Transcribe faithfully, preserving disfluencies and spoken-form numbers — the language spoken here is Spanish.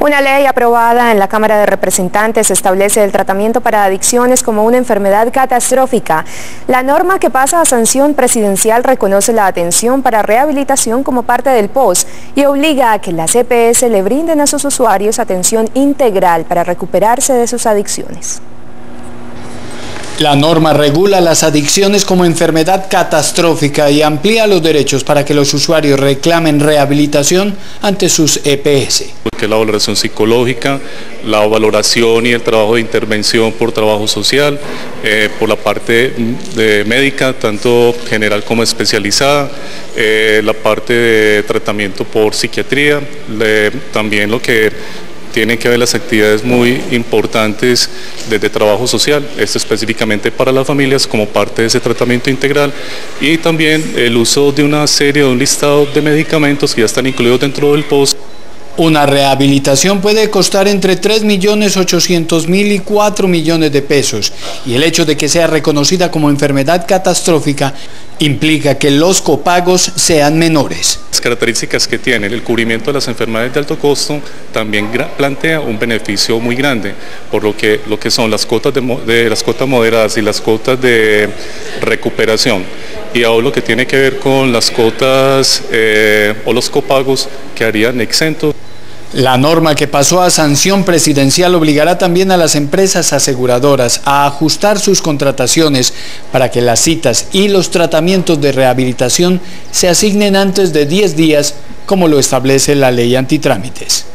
Una ley aprobada en la Cámara de Representantes establece el tratamiento para adicciones como una enfermedad catastrófica. La norma que pasa a sanción presidencial reconoce la atención para rehabilitación como parte del P O S y obliga a que las E P S le brinden a sus usuarios atención integral para recuperarse de sus adicciones. La norma regula las adicciones como enfermedad catastrófica y amplía los derechos para que los usuarios reclamen rehabilitación ante sus E P S. Que la valoración psicológica, la valoración y el trabajo de intervención por trabajo social, eh, por la parte de médica, tanto general como especializada, eh, la parte de tratamiento por psiquiatría, le, también lo que tienen que ver las actividades muy importantes desde trabajo social, esto específicamente para las familias como parte de ese tratamiento integral, y también el uso de una serie, de un listado de medicamentos que ya están incluidos dentro del P O S. Una rehabilitación puede costar entre tres millones ochocientos mil y cuatro millones de pesos, y el hecho de que sea reconocida como enfermedad catastrófica implica que los copagos sean menores. Las características que tiene el cubrimiento de las enfermedades de alto costo también plantea un beneficio muy grande, por lo que, lo que son las cuotas, de, de, las cuotas moderadas y las cuotas de recuperación. Y ahora lo que tiene que ver con las cuotas eh, o los copagos quedarían exentos. La norma que pasó a sanción presidencial obligará también a las empresas aseguradoras a ajustar sus contrataciones para que las citas y los tratamientos de rehabilitación se asignen antes de diez días, como lo establece la ley antitrámites.